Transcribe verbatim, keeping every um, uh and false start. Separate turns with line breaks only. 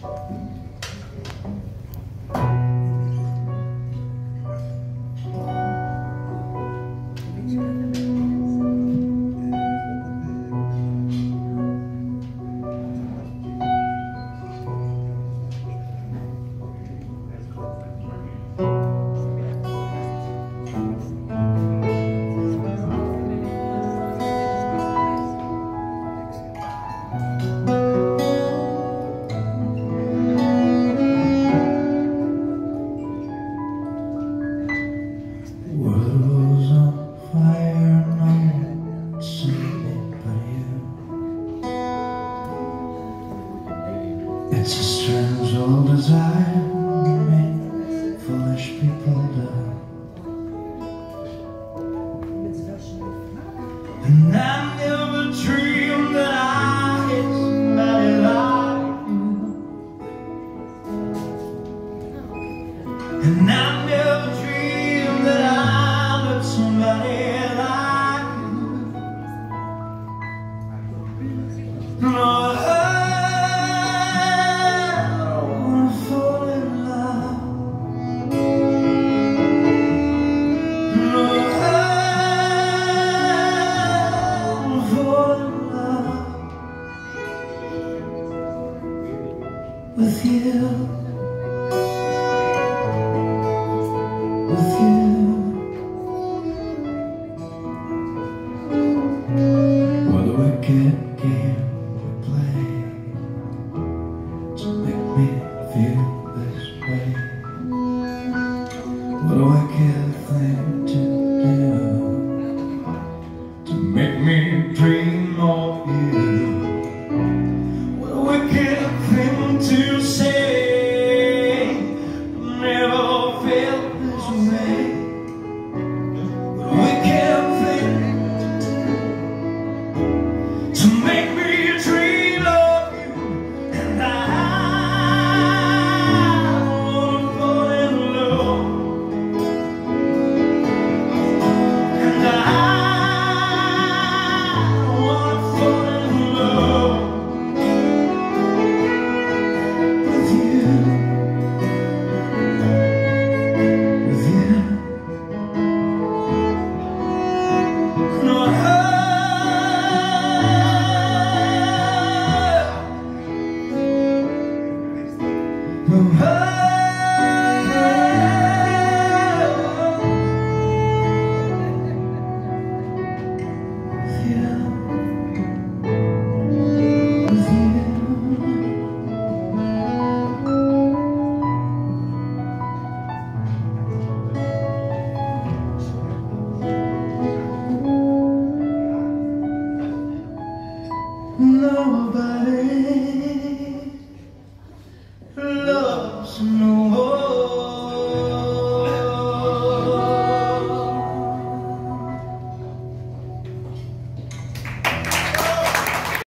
It's a strange old desire to make foolish people do. And I never dreamed that I hit somebody like you. And I never dreamed that I met somebody like you. No. With you, with you. What a wicked game we play to make me feel this way. What a wicked thing to do to make me dream of you. What a wicked thing to say, never felt this way. What a wicked thing to do to make me dream of you. And I wanna fall in love. And I wanna fall in love. Oh,